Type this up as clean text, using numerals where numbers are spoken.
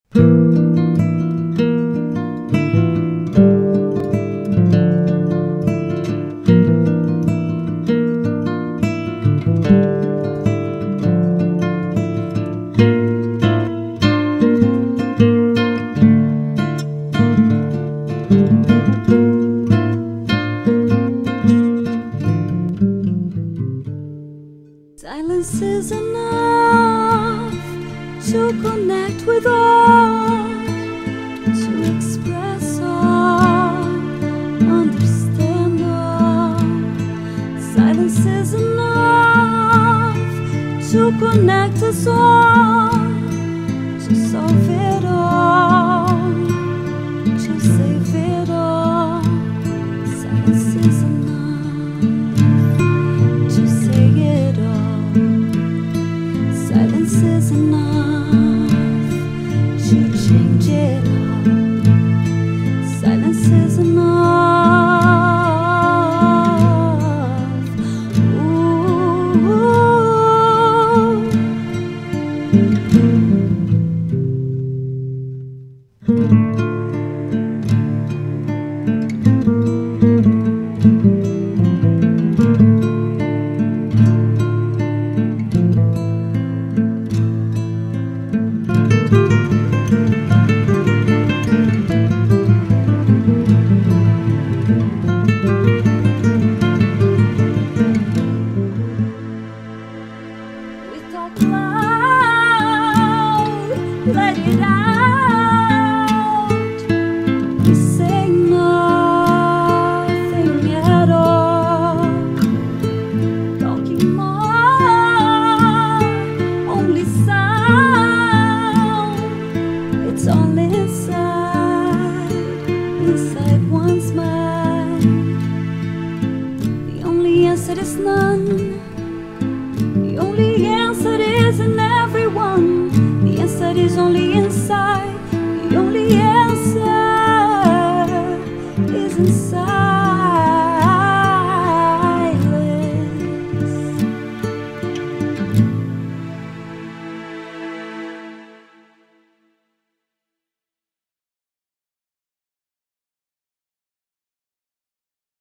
Silence is enough to connect with all, to express all, understand all. Silence is enough to connect us all, to solve it all, to save it all. Silence is enough to say it all. Silence is enough to change it all. Silence is enough. Let it out. We say nothing at all. Talking more, only sound. It's all inside, inside one's mind. The only answer is none. The only answer is in everyone. The answer is only inside.